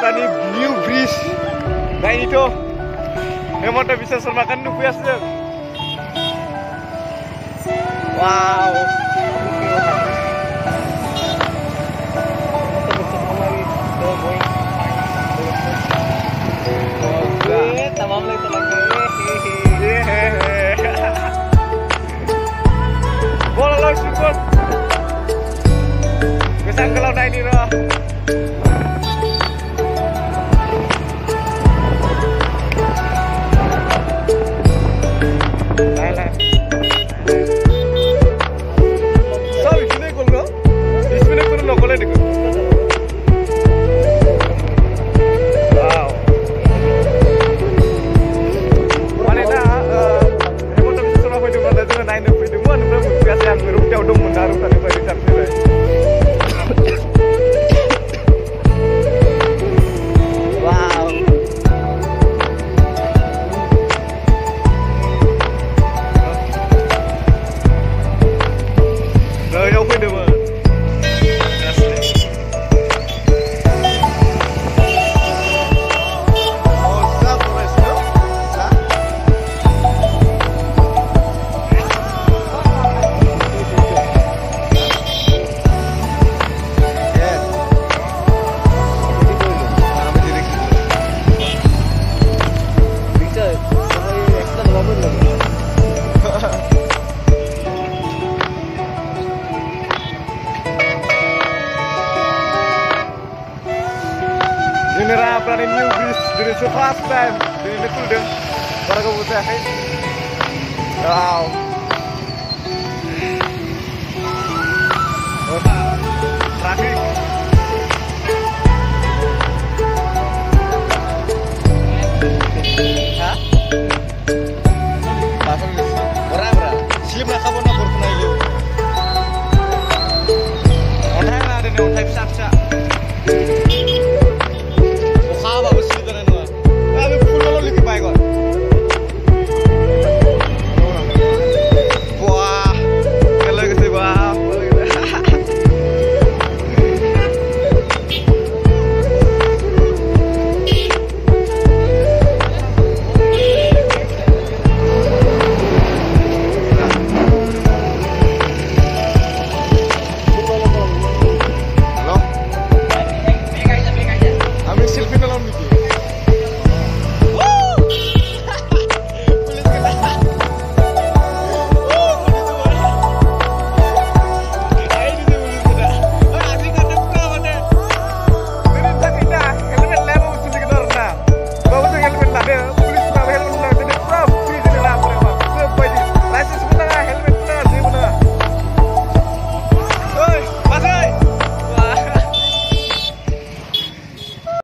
Rangapara New Bridge. Nah itu, emang udah bisa semakan nubias deh. Wow. Tamam lagi lagi. Bola lo sikut. Kesang kalau naik ini roh. Lah. So ini gol go. Ismene pun lo golnya dikut. Wow. Naik naik itu mana belum biasa yang berubah udah menaruh tadi pada sampai. Wow. Nah, yang apa itu? Ini Rangapara New Bridge dari first time dari itu deh para kebutuhan. Wow. Traffic.